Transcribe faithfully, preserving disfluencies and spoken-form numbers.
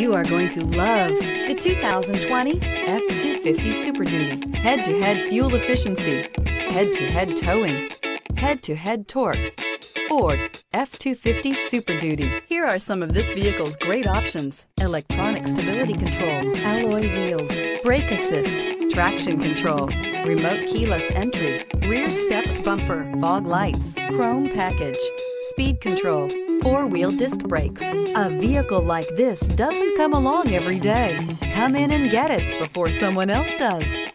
You are going to love the two thousand twenty F two fifty Super Duty. Head-to-head fuel efficiency, head-to-head towing, head-to-head torque. Ford F two fifty Super Duty. Here are some of this vehicle's great options: electronic stability control, alloy wheels, brake assist, traction control, remote keyless entry, rear step bumper, fog lights, chrome package, speed control, four-wheel disc brakes. A vehicle like this doesn't come along every day. Come in and get it before someone else does.